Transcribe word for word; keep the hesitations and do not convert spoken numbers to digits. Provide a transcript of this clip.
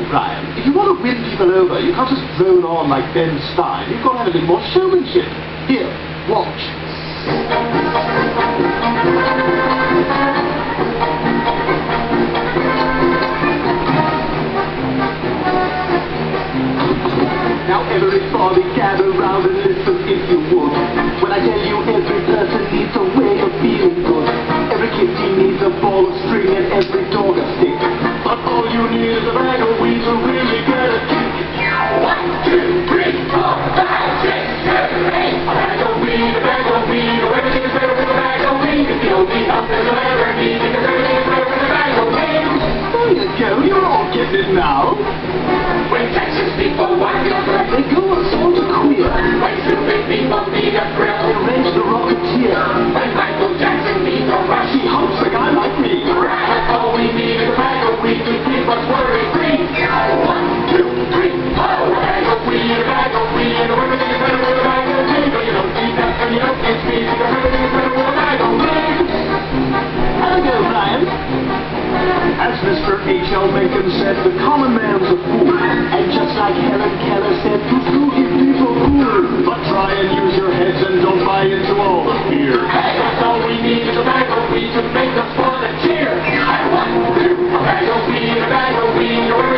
Brian, if you want to win people over, you can't just drone on like Ben Stein. You've got to have a bit more showmanship. Here, watch. Now everybody gather round and listen if you would. When I tell you every person needs a way of feeling good. Every kitty needs a ball of string and every dog a stick. But all you need is a bag of weed to really get a kick. One, two, three, four, five, six, seven, eight. A bag of weed, a bag of weed. Oh, everything is better with a bag of weed. It's the only help that you'll ever need. Because everything is better with a bag of weed. There you go, you're all getting it now. When Texas people want your breath, they go sort of queer. When stupid people need a thrill, they arrange the Rocketeer. When Michael Jackson needs a rush, he humps a guy like me. Right, all we need is a bag of weed to keep us worry-free. One, two, three, four. A bag of weed, a bag of weed. Everything is better with a bag of weed. But you don't need that and you don't need speed. Because everything is better with a bag of weed. Have a go, Brian. As Mister H L Mencken said, the common man's a fool. And just like Helen Keller said, to fool is people fool. But try and use your heads and don't buy into all the fear. Hey, that's all we need is a bag of weed to make us want to cheer. I want to a bag of weed, a bag of weed.